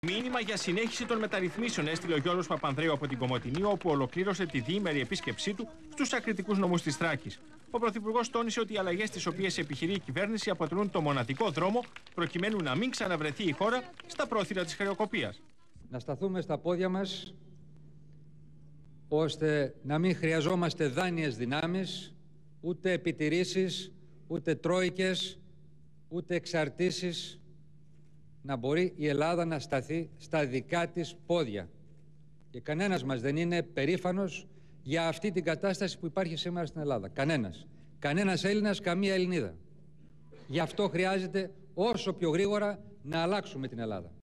Μήνυμα για συνέχιση των μεταρρυθμίσεων έστειλε ο Γιώργος Παπανδρέου από την Κομοτηνή, όπου ολοκλήρωσε τη διήμερη επίσκεψή του στους ακριτικούς νομούς της Θράκης. Ο Πρωθυπουργός τόνισε ότι οι αλλαγές τις οποίες επιχειρεί η κυβέρνηση αποτελούν το μοναδικό δρόμο προκειμένου να μην ξαναβρεθεί η χώρα στα πρόθυρα της χρεοκοπίας. Να σταθούμε στα πόδια μας, ώστε να μην χρειαζόμαστε δάνειες δυνάμεις, ούτε επιτηρήσεις, ούτε τρόικες, ούτε εξαρτήσεις. Να μπορεί η Ελλάδα να σταθεί στα δικά της πόδια. Και κανένας μας δεν είναι περήφανος για αυτή την κατάσταση που υπάρχει σήμερα στην Ελλάδα. Κανένας. Κανένας Έλληνας, καμία Ελληνίδα. Γι' αυτό χρειάζεται όσο πιο γρήγορα να αλλάξουμε την Ελλάδα.